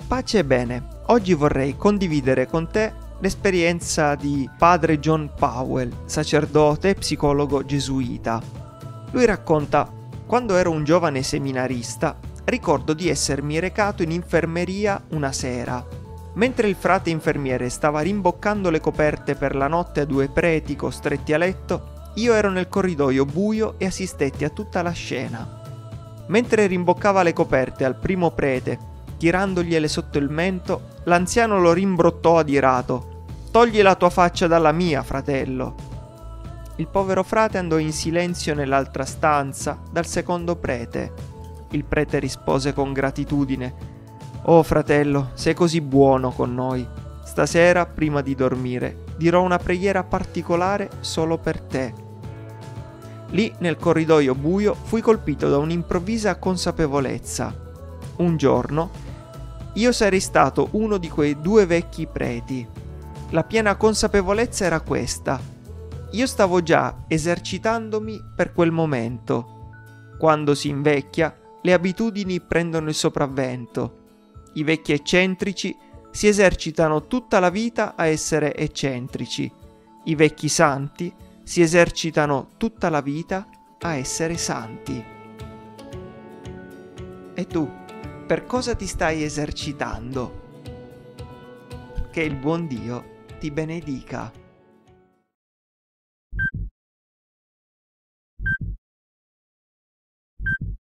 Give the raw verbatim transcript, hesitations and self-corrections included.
Pace e bene, oggi vorrei condividere con te l'esperienza di padre John Powell, sacerdote e psicologo gesuita. Lui racconta: quando ero un giovane seminarista, ricordo di essermi recato in infermeria una sera. Mentre il frate infermiere stava rimboccando le coperte per la notte a due preti costretti a letto, io ero nel corridoio buio e assistetti a tutta la scena. Mentre rimboccava le coperte al primo prete, tirandogliele sotto il mento, l'anziano lo rimbrottò adirato: «Togli la tua faccia dalla mia, fratello!» Il povero frate andò in silenzio nell'altra stanza, dal secondo prete. Il prete rispose con gratitudine: «Oh fratello, sei così buono con noi. Stasera, prima di dormire, dirò una preghiera particolare solo per te». Lì, nel corridoio buio, fui colpito da un'improvvisa consapevolezza. Un giorno io sarei stato uno di quei due vecchi preti. La piena consapevolezza era questa: io stavo già esercitandomi per quel momento. Quando si invecchia, le abitudini prendono il sopravvento. I vecchi eccentrici si esercitano tutta la vita a essere eccentrici. I vecchi santi si esercitano tutta la vita a essere santi. E tu, per cosa ti stai esercitando? Che il buon Dio ti benedica.